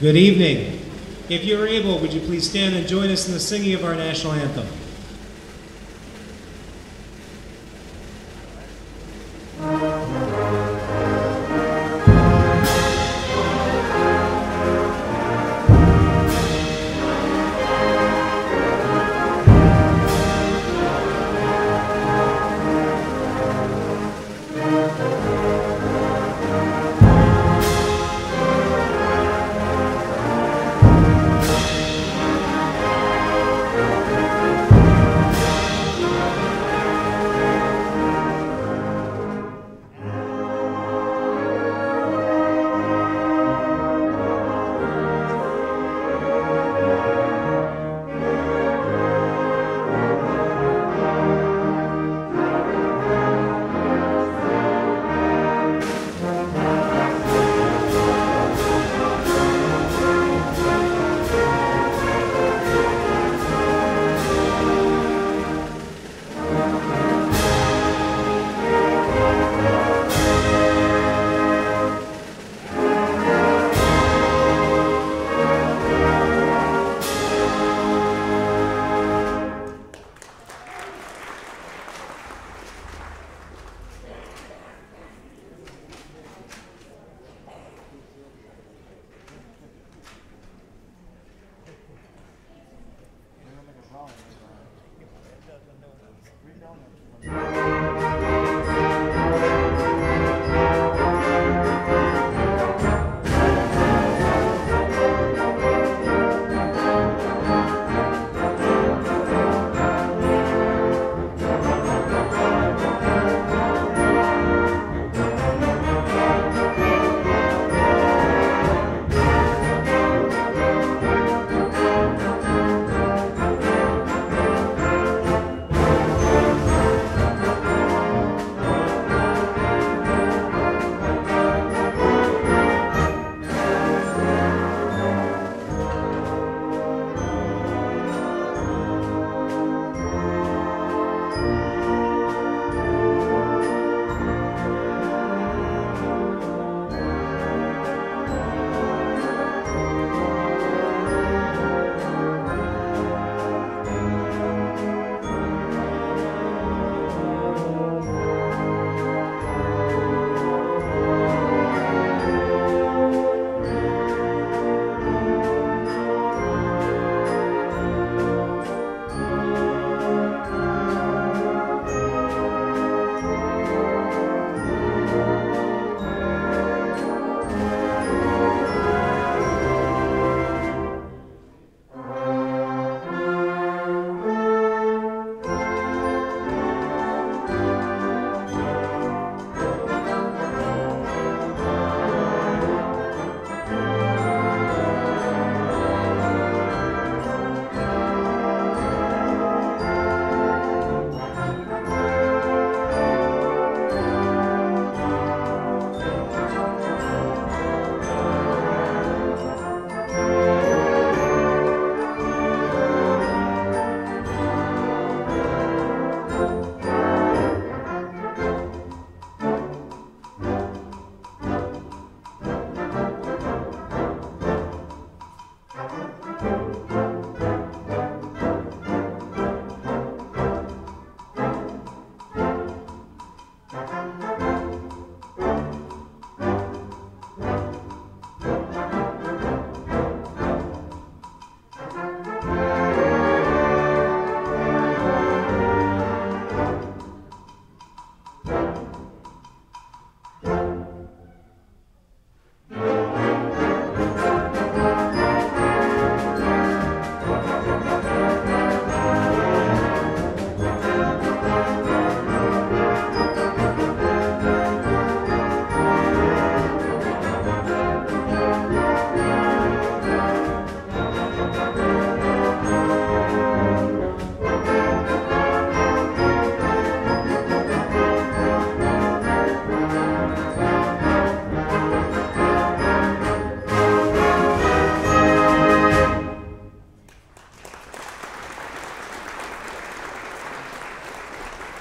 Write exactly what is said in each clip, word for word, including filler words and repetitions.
Good evening. If you're able, would you please stand and join us in the singing of our national anthem?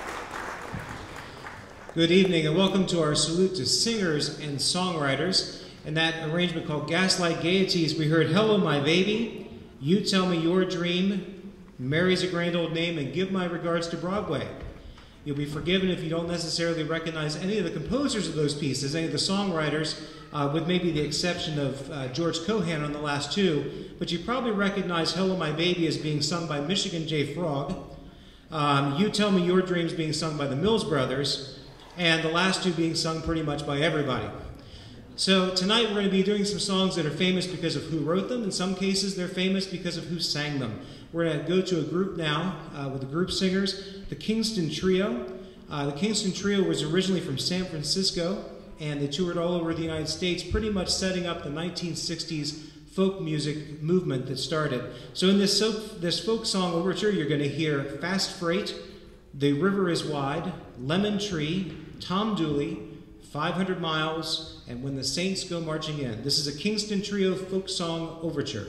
Good evening and welcome to our salute to singers and songwriters. In that arrangement called Gaslight Gaieties, we heard Hello My Baby, You Tell Me Your Dream, Mary's a Grand Old Name, and Give My Regards to Broadway. You'll be forgiven if you don't necessarily recognize any of the composers of those pieces, any of the songwriters, uh, with maybe the exception of uh, George Cohan on the last two, but you probably recognize Hello My Baby as being sung by Michigan J. Frog, um, You Tell Me Your Dreams being sung by the Mills Brothers, and the last two being sung pretty much by everybody. So tonight we're going to be doing some songs that are famous because of who wrote them. In some cases they're famous because of who sang them. We're going to go to a group now uh, with the group singers, the Kingston Trio. Uh, the Kingston Trio was originally from San Francisco, and they toured all over the United States, pretty much setting up the nineteen sixties folk music movement that started. So in this, so, this folk song overture, you're going to hear Fast Freight, The River is Wide, Lemon Tree, Tom Dooley, five hundred miles, and When the Saints Go Marching In. This is a Kingston Trio folk song overture.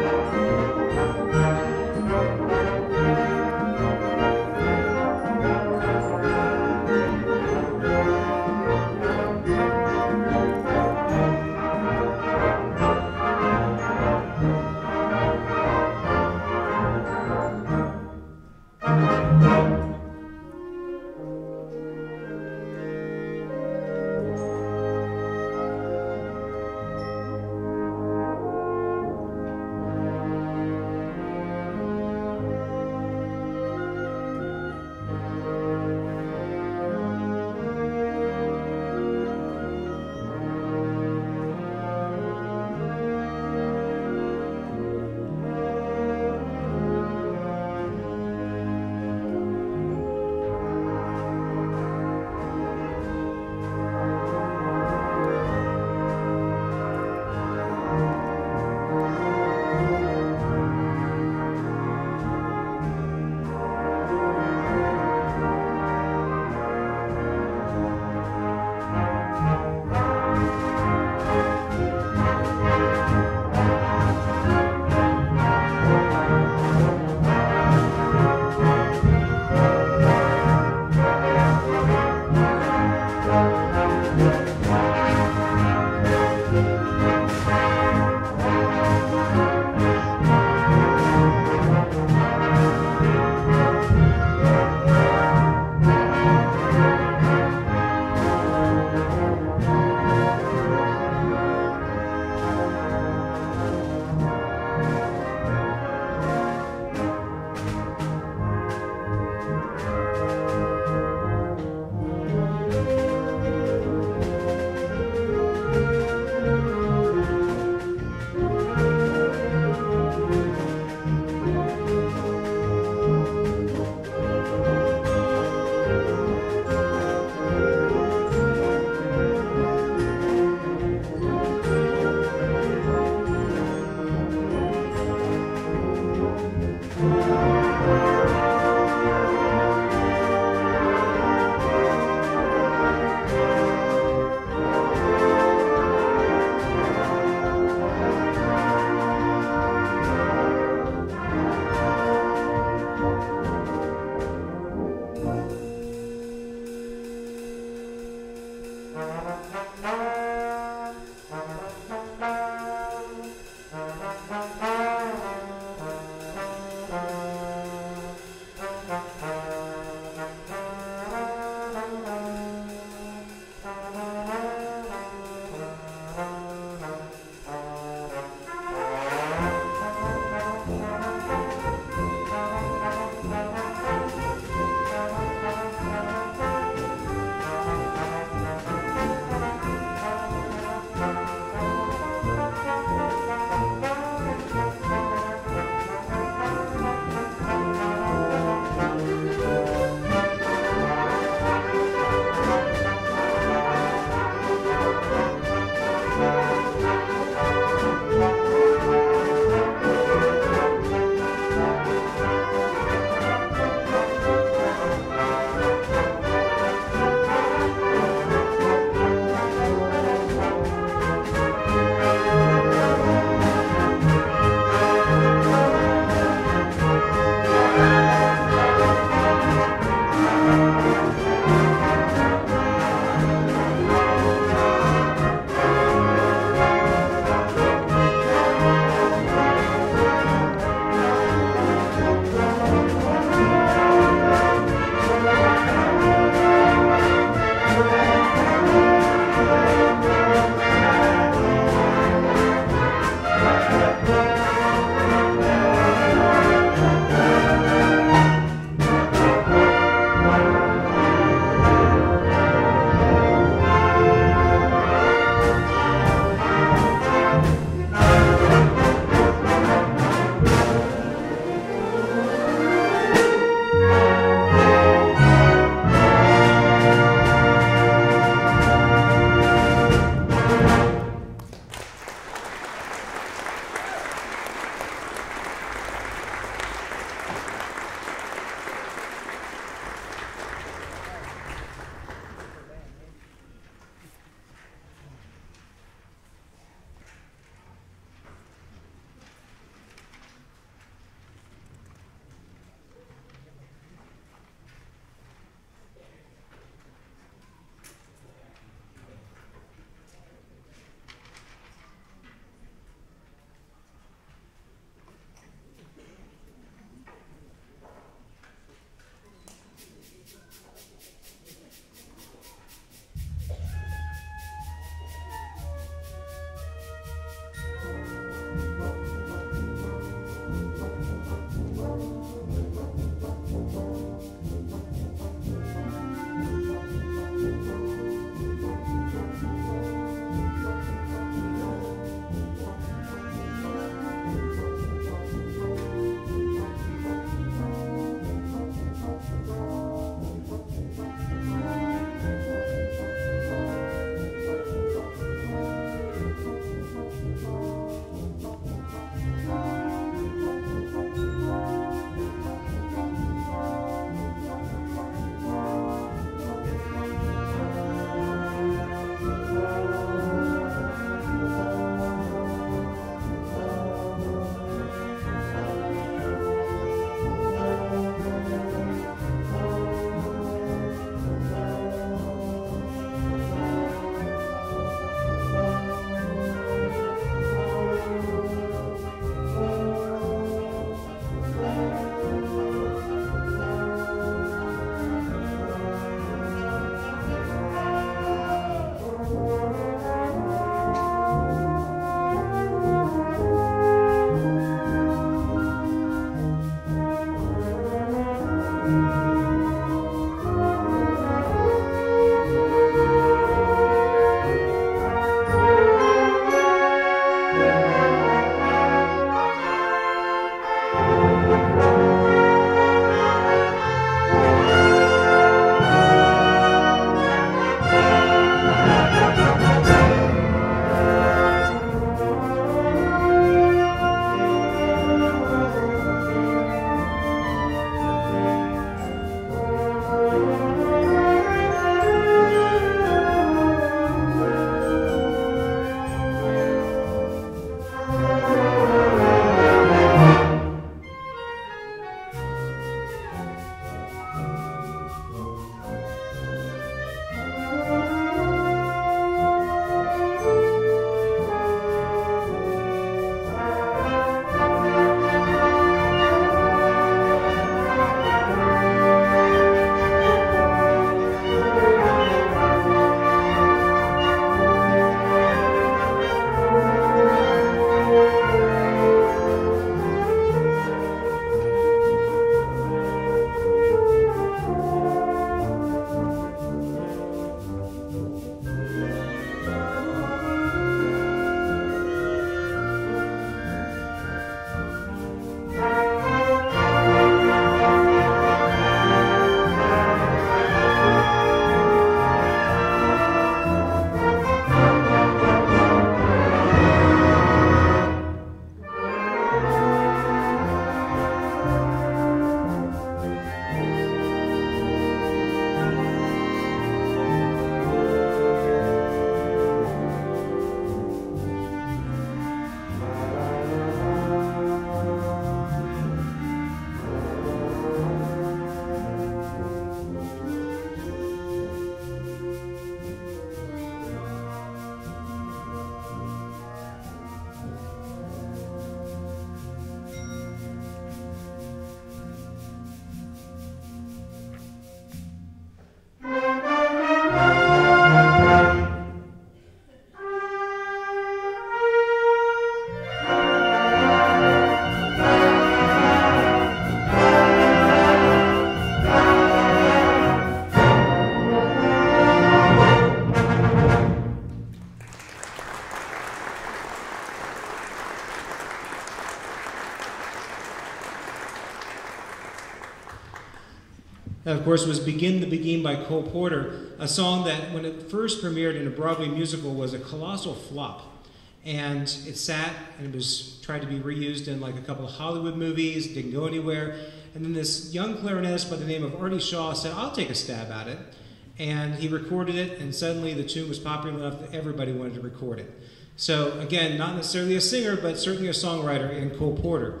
course, was Begin the Begin by Cole Porter, a song that, when it first premiered in a Broadway musical, was a colossal flop. And it sat, and it was tried to be reused in like a couple of Hollywood movies, didn't go anywhere. And then this young clarinetist by the name of Artie Shaw said, I'll take a stab at it. And he recorded it, and suddenly the tune was popular enough that everybody wanted to record it. So again, not necessarily a singer, but certainly a songwriter in Cole Porter.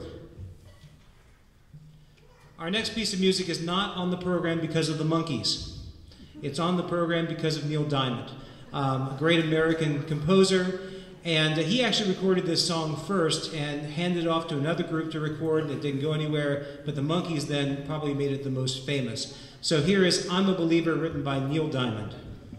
Our next piece of music is not on the program because of the Monkees. It's on the program because of Neil Diamond, um, a great American composer. And uh, he actually recorded this song first and handed it off to another group to record, and it didn't go anywhere. But the Monkees then probably made it the most famous. So here is I'm a Believer, written by Neil Diamond.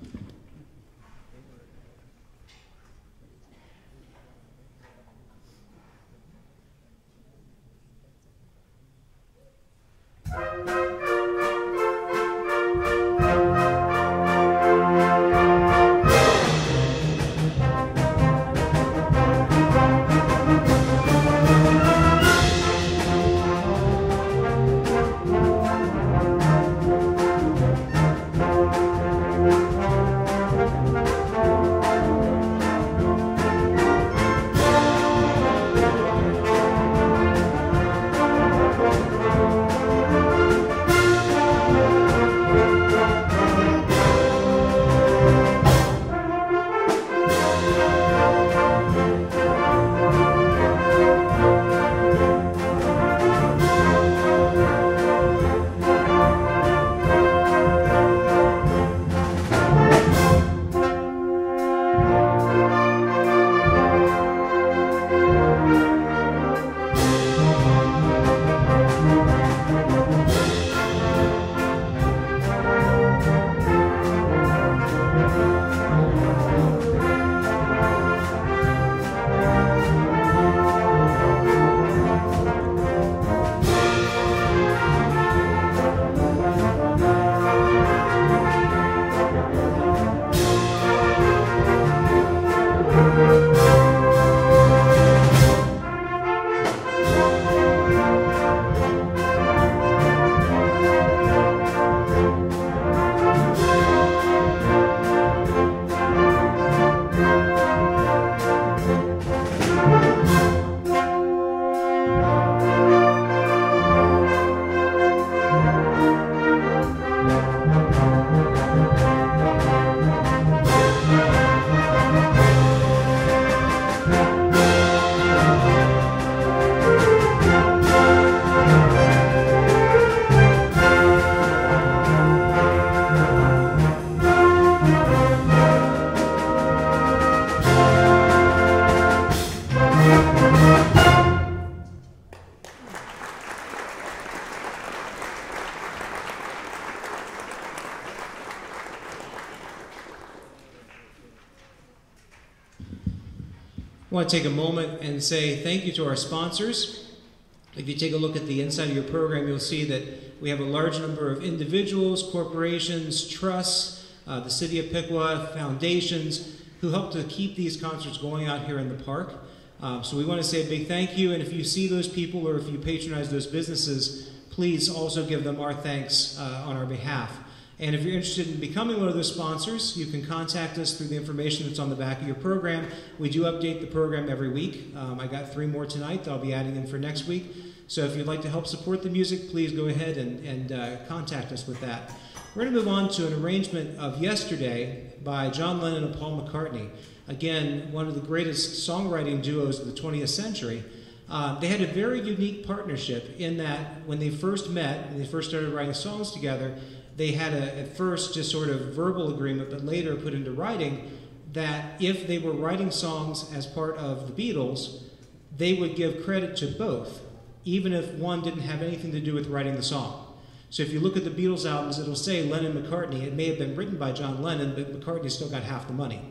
I want to take a moment and say thank you to our sponsors. If you take a look at the inside of your program, you'll see that we have a large number of individuals, corporations, trusts, uh, the City of Piqua, foundations, who help to keep these concerts going out here in the park. Um, so we want to say a big thank you, and if you see those people or if you patronize those businesses, please also give them our thanks uh, on our behalf. And if you're interested in becoming one of those sponsors, you can contact us through the information that's on the back of your program. We do update the program every week. Um, I got three more tonight that I'll be adding in for next week. So if you'd like to help support the music, please go ahead and, and uh, contact us with that. We're going to move on to an arrangement of Yesterday by John Lennon and Paul McCartney. Again, one of the greatest songwriting duos of the twentieth century. Uh, they had a very unique partnership in that when they first met and they first started writing songs together, they had a, at first just sort of verbal agreement, but later put into writing that if they were writing songs as part of the Beatles, they would give credit to both, even if one didn't have anything to do with writing the song. So if you look at the Beatles albums, it'll say Lennon-McCartney. It may have been written by John Lennon, but McCartney still got half the money.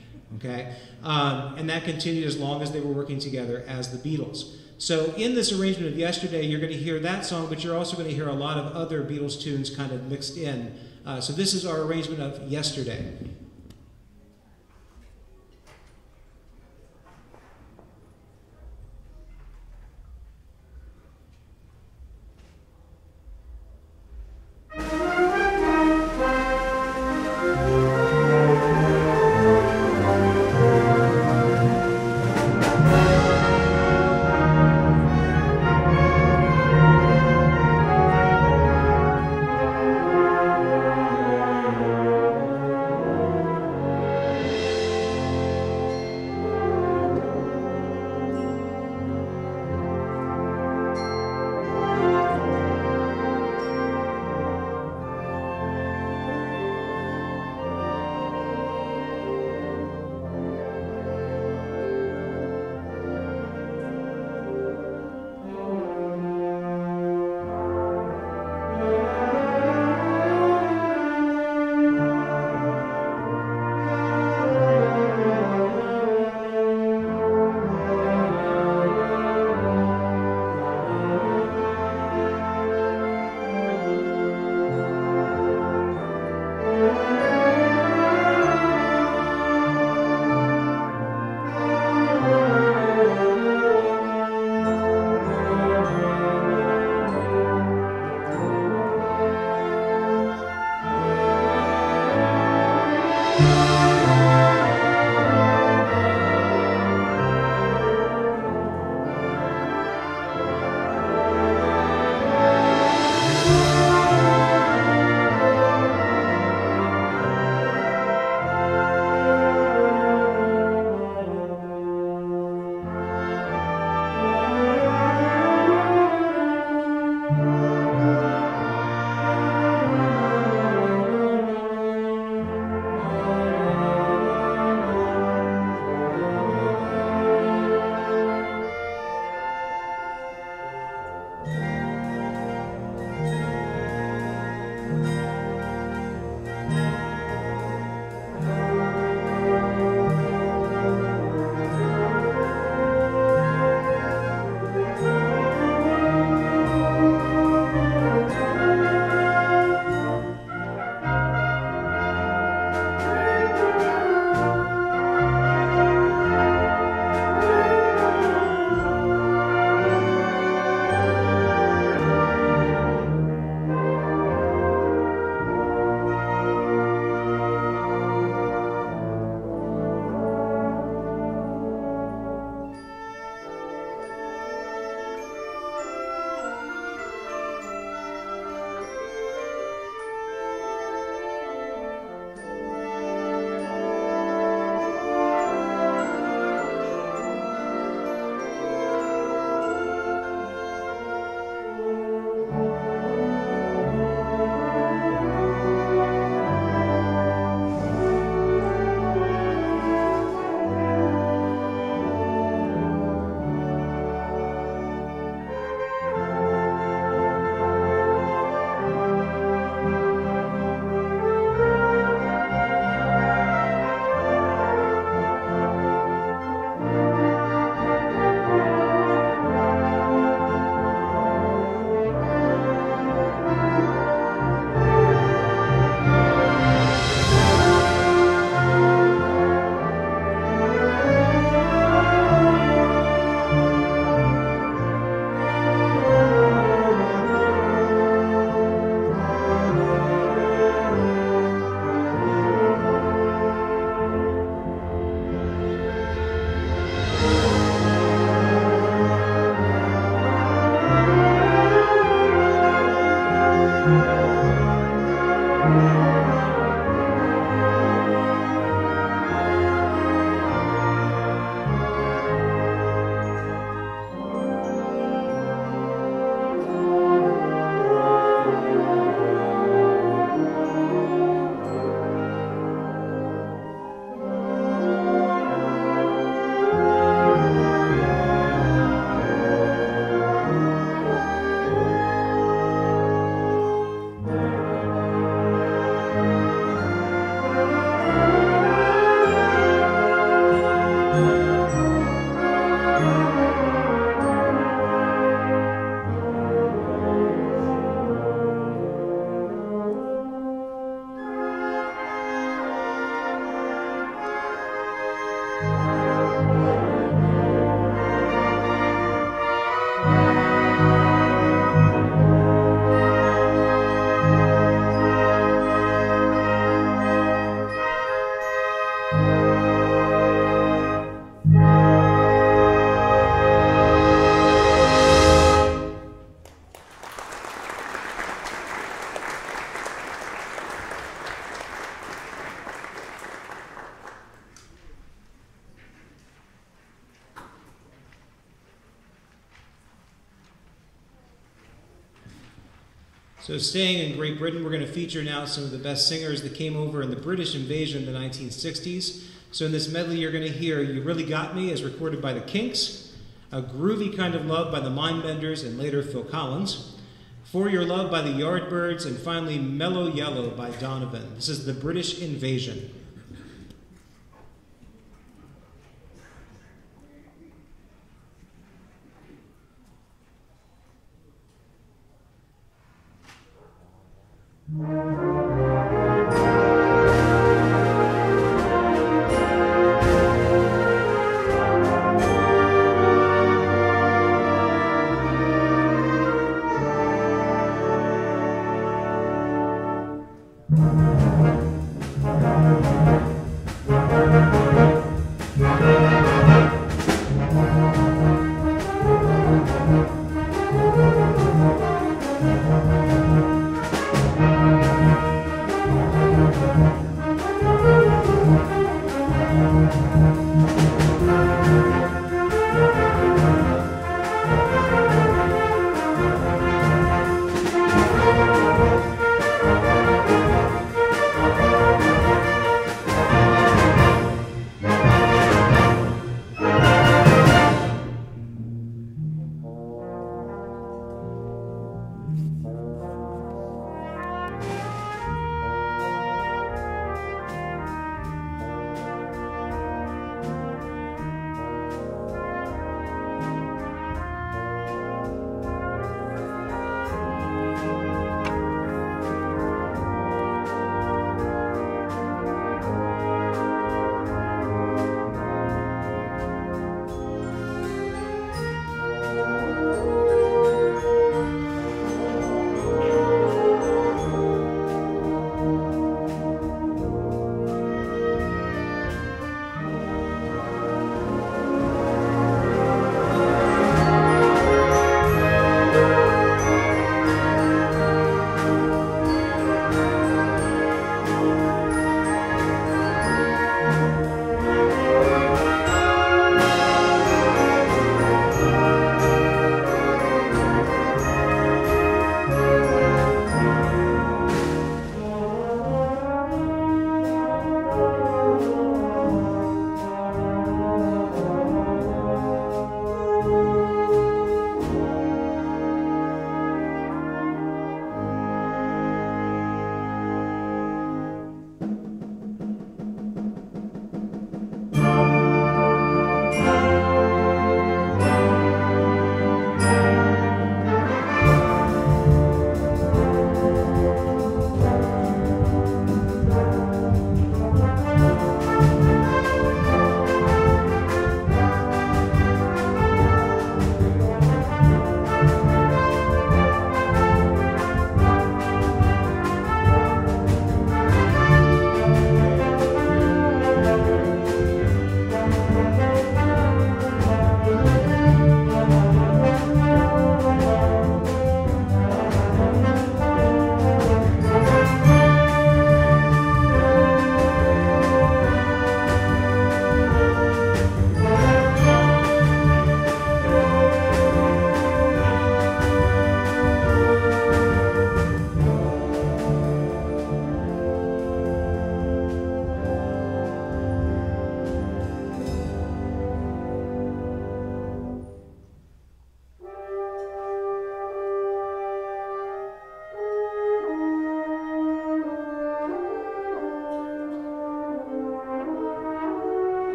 Okay? Um, and that continued as long as they were working together as the Beatles. So in this arrangement of Yesterday, you're going to hear that song, but you're also going to hear a lot of other Beatles tunes kind of mixed in. Uh, so this is our arrangement of Yesterday. Thank you. So staying in Great Britain, we're going to feature now some of the best singers that came over in the British invasion in the nineteen sixties. So in this medley, you're going to hear You Really Got Me, as recorded by the Kinks, A Groovy Kind of Love by the Mindbenders and later Phil Collins, For Your Love by the Yardbirds, and finally Mellow Yellow by Donovan. This is the British Invasion. Thank you.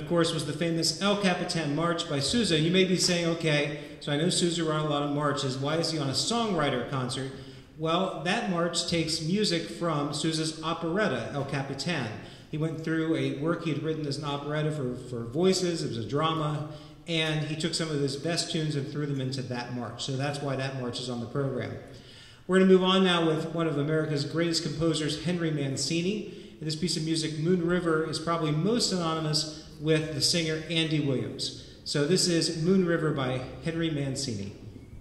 course, was the famous El Capitan March by Sousa. You may be saying, okay, so I know Sousa wrote a lot of marches. Why is he on a songwriter concert? Well, that march takes music from Sousa's operetta, El Capitan. He went through a work he had written as an operetta for, for voices. It was a drama. And he took some of his best tunes and threw them into that march. So that's why that march is on the program. We're going to move on now with one of America's greatest composers, Henry Mancini. And this piece of music, Moon River, is probably most synonymous with the singer Andy Williams. So this is Moon River by Henry Mancini.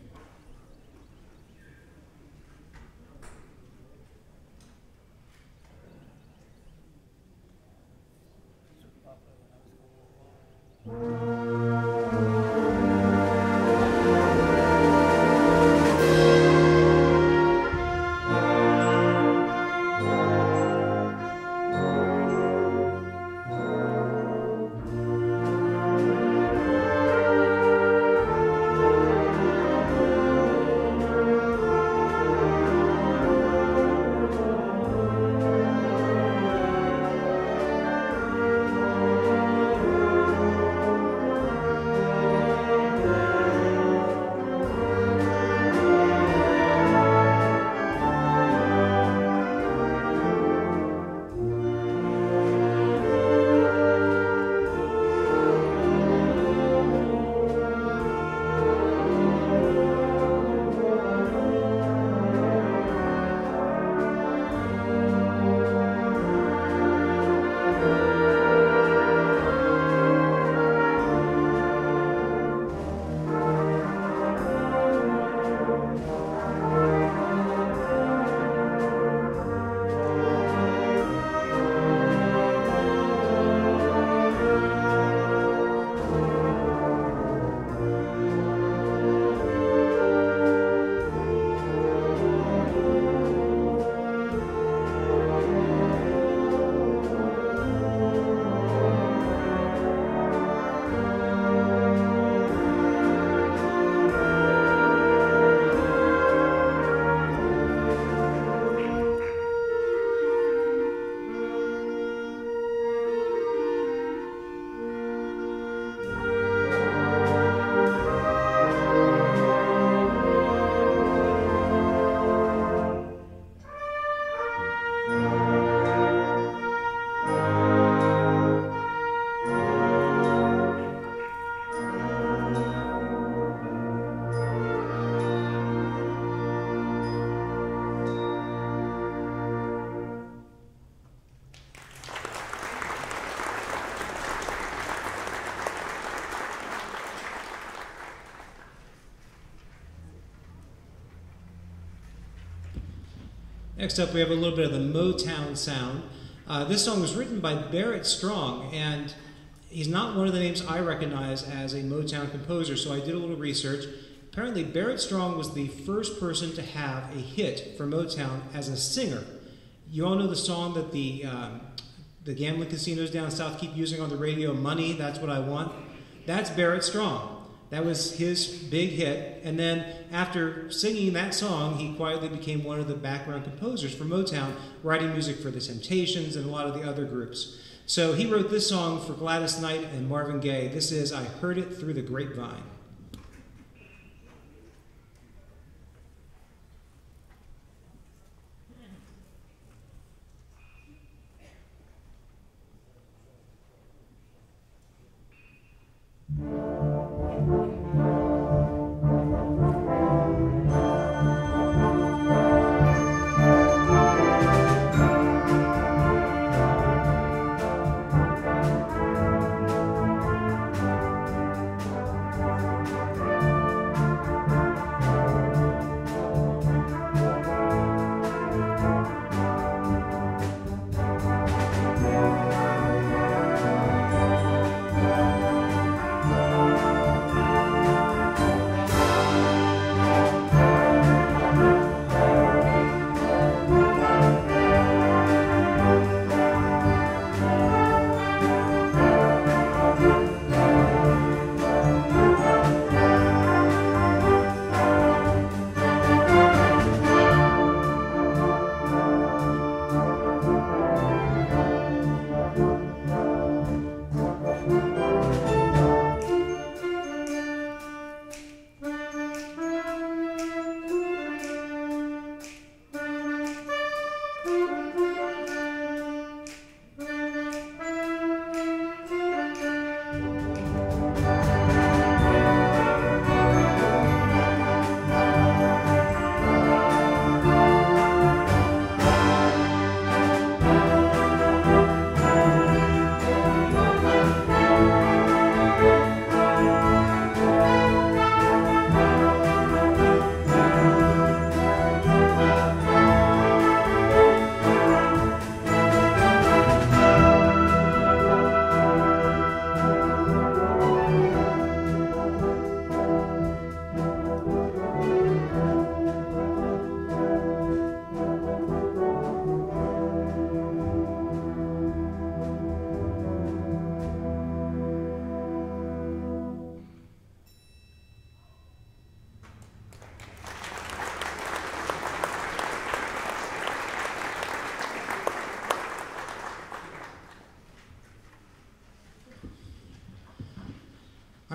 Next up, we have a little bit of the Motown sound. Uh, this song was written by Barrett Strong, and he's not one of the names I recognize as a Motown composer, so I did a little research. Apparently, Barrett Strong was the first person to have a hit for Motown as a singer. You all know the song that the, um, the gambling casinos down south keep using on the radio, Money, That's What I Want? That's Barrett Strong. That was his big hit, and then after singing that song, he quietly became one of the background composers for Motown, writing music for the Temptations and a lot of the other groups. So he wrote this song for Gladys Knight and Marvin Gaye. This is I Heard It Through the Grapevine. Thank you.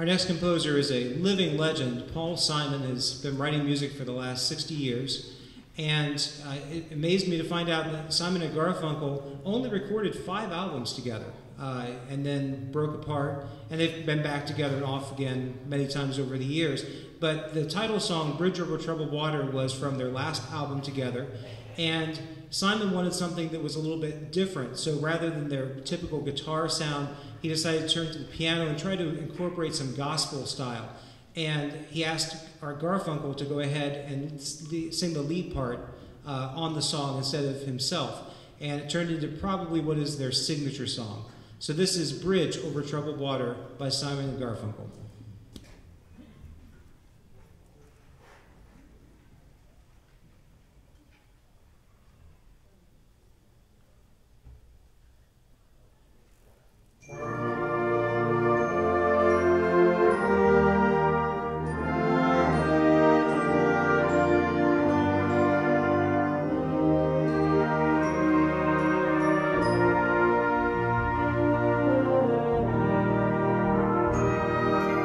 our next composer is a living legend. Paul Simon has been writing music for the last sixty years. And uh, it amazed me to find out that Simon and Garfunkel only recorded five albums together uh, and then broke apart. And they've been back together and off again many times over the years. But the title song, Bridge Over Troubled Water, was from their last album together. And Simon wanted something that was a little bit different. So rather than their typical guitar sound, he decided to turn to the piano and try to incorporate some gospel style. And he asked Art Garfunkel to go ahead and sing the lead part uh, on the song instead of himself. And it turned into probably what is their signature song. So this is Bridge Over Troubled Water by Simon and Garfunkel. Thank you.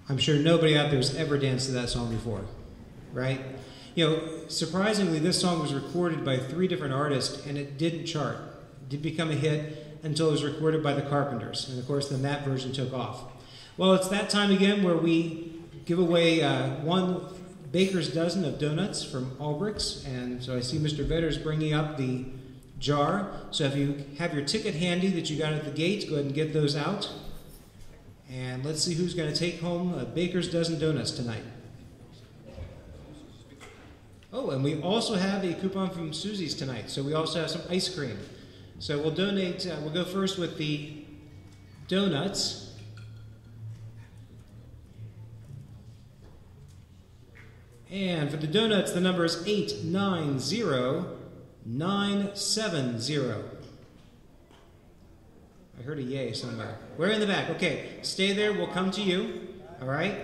I'm sure nobody out there has ever danced to that song before, right? You know, surprisingly, this song was recorded by three different artists, and it didn't chart. It didn't become a hit until it was recorded by the Carpenters, and of course, then that version took off. Well, it's that time again where we give away uh, one baker's dozen of donuts from Albrecht's, and so I see Mister Vetters bringing up the jar. So if you have your ticket handy that you got at the gate, go ahead and get those out. And let's see who's going to take home a baker's dozen donuts tonight. Oh, and we also have a coupon from Susie's tonight, so we also have some ice cream. So we'll donate, uh, we'll go first with the donuts. And for the donuts, the number is eight nine zero nine seven zero. I heard a yay somewhere. We're in the back. Okay, stay there. We'll come to you. All right?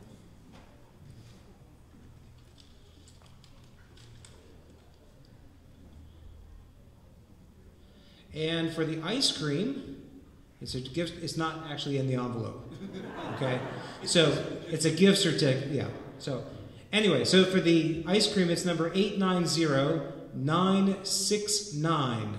And for the ice cream, it's a gift. It's not actually in the envelope. Okay? So it's a gift certificate. Yeah. So anyway, so for the ice cream, it's number eight nine zero nine six nine.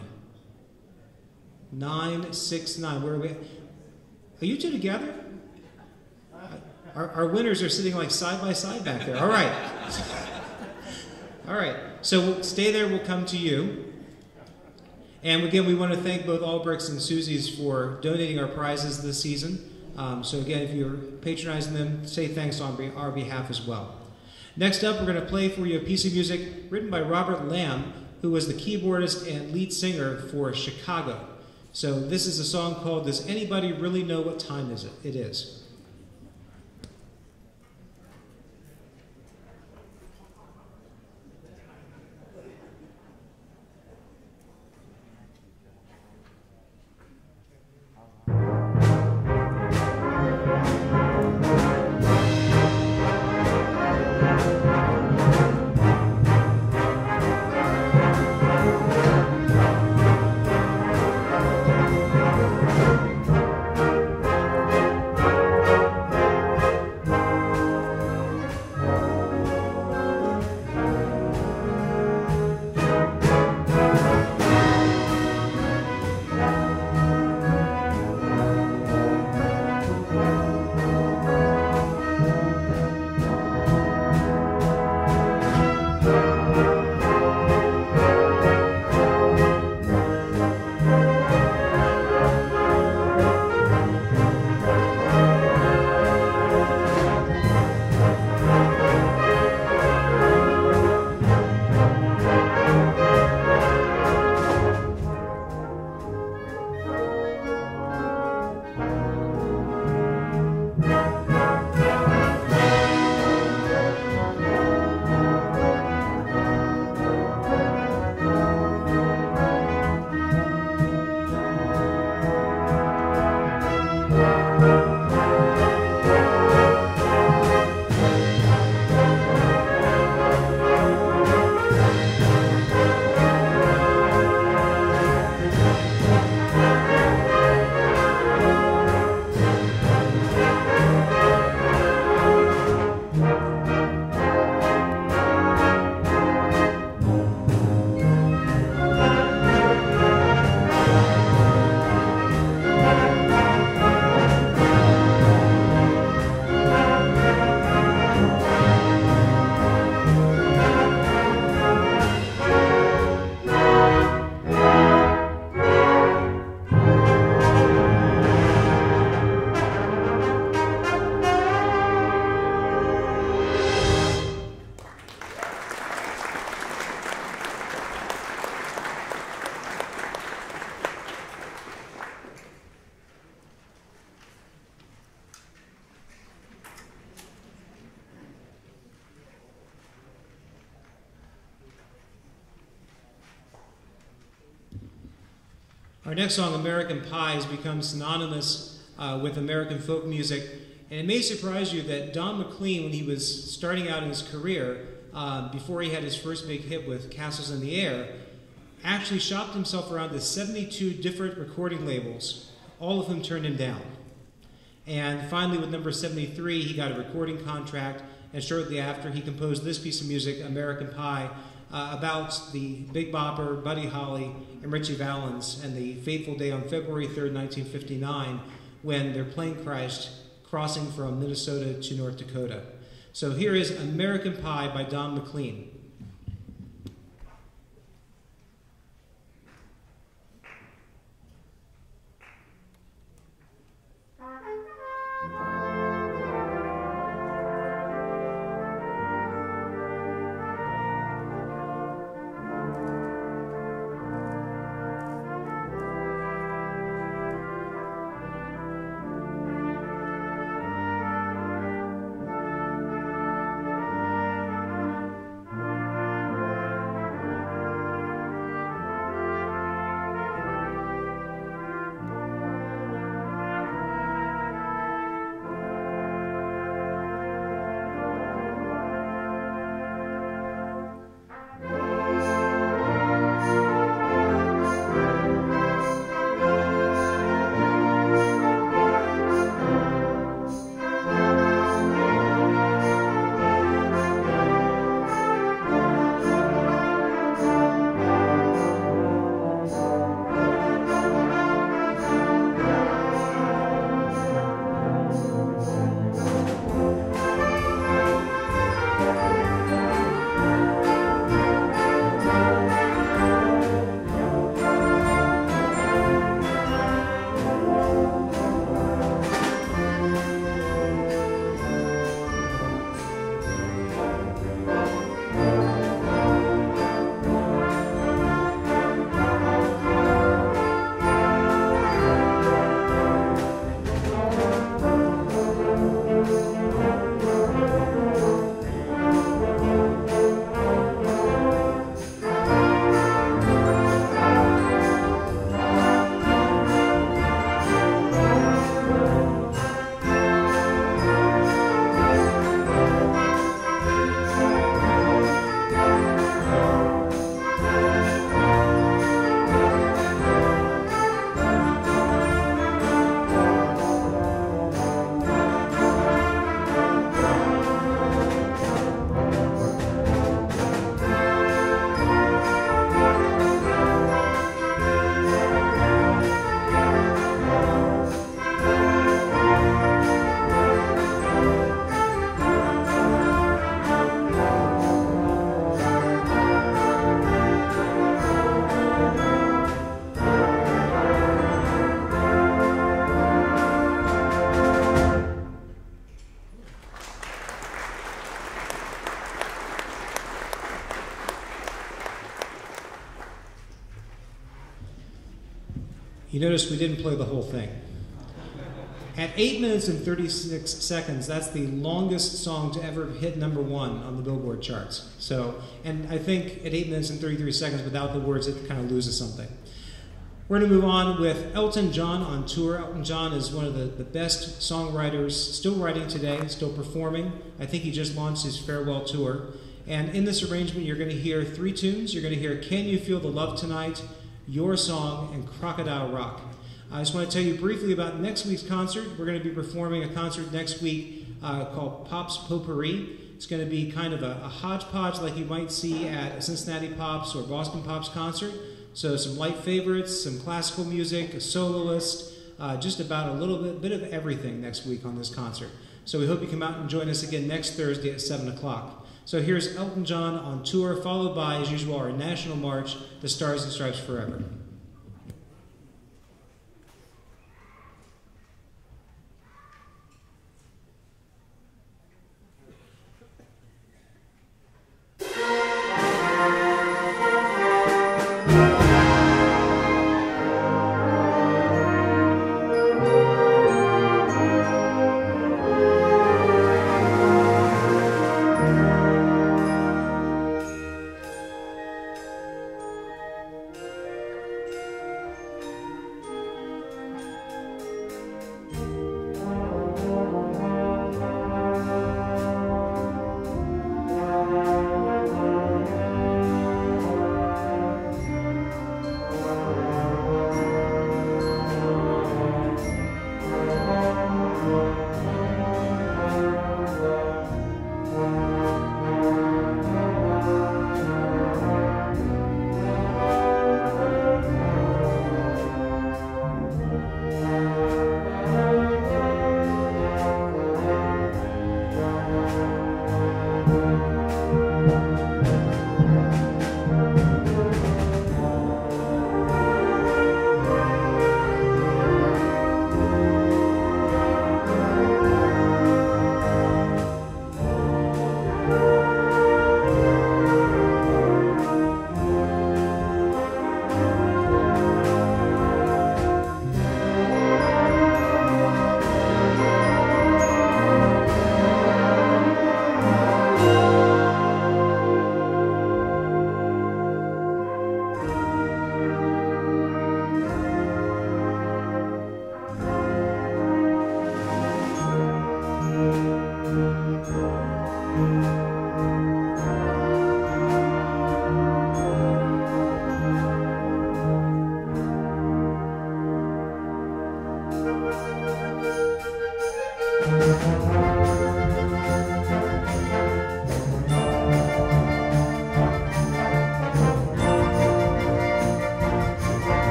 nine six nine. Where are we? Are you two together? Our, our winners are sitting like side by side back there. All right. All right. So we'll stay there. We'll come to you. And again, we want to thank both Albrecht's and Susie's for donating our prizes this season. Um, so again, if you're patronizing them, say thanks on our behalf as well. Next up, we're going to play for you a piece of music written by Robert Lamb, who was the keyboardist and lead singer for Chicago. So this is a song called Does Anybody Really Know What Time Is It? It is. Our next song, American Pie, has become synonymous uh, with American folk music. And it may surprise you that Don McLean, when he was starting out in his career, uh, before he had his first big hit with Castles in the Air, actually shopped himself around to seventy-two different recording labels, all of whom turned him down. And finally, with number seventy-three, he got a recording contract, and shortly after, he composed this piece of music, American Pie, uh, about the Big Bopper, Buddy Holly, and Ritchie Valens, and the fateful day on February third, nineteen fifty-nine, when their plane crashed, crossing from Minnesota to North Dakota. So here is American Pie by Don McLean. You notice we didn't play the whole thing. At eight minutes and thirty-six seconds, that's the longest song to ever hit number one on the Billboard charts. So, and I think at eight minutes and thirty-three seconds, without the words, it kind of loses something. We're going to move on with Elton John on tour. Elton John is one of the, the best songwriters, still writing today, still performing. I think he just launched his farewell tour. And in this arrangement, you're going to hear three tunes. You're going to hear Can You Feel the Love Tonight, Your Song, and Crocodile Rock. I just want to tell you briefly about next week's concert. We're going to be performing a concert next week uh, called Pop's Potpourri. It's going to be kind of a, a hodgepodge like you might see at a Cincinnati Pops or Boston Pops concert. So some light favorites, some classical music, a soloist, uh, just about a little bit, bit of everything next week on this concert. So we hope you come out and join us again next Thursday at seven o'clock. So here's Elton John on tour, followed by, as usual, our national march, The Stars and Stripes Forever. Thank you.